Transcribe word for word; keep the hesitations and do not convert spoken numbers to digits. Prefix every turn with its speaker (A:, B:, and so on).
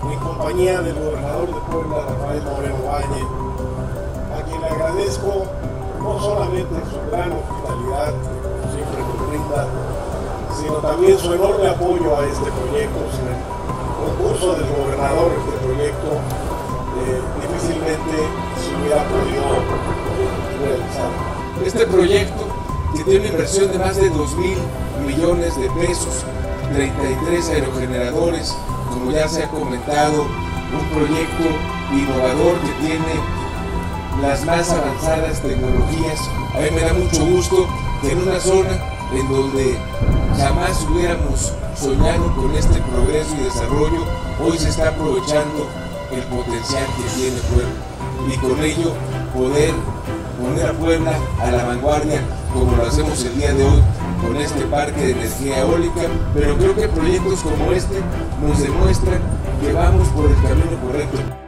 A: en compañía del gobernador de Puebla, Rafael Moreno Valle, a quien le agradezco no solamente su gran hospitalidad, que siempre nos brinda, sino también su enorme apoyo a este proyecto. Sin el concurso del gobernador, este proyecto eh, difícilmente se hubiera podido realizar.
B: Este proyecto, que tiene una inversión de más de dos mil millones de pesos, treinta y tres aerogeneradores, como ya se ha comentado, un proyecto innovador que tiene las más avanzadas tecnologías. A mí me da mucho gusto que en una zona en donde jamás hubiéramos soñado con este progreso y desarrollo, hoy se está aprovechando el potencial que tiene Puebla, y con ello poder poner a Puebla a la vanguardia, como lo hacemos el día de hoy con este parque de energía eólica. Pero creo que proyectos como este nos demuestran que vamos por el camino correcto.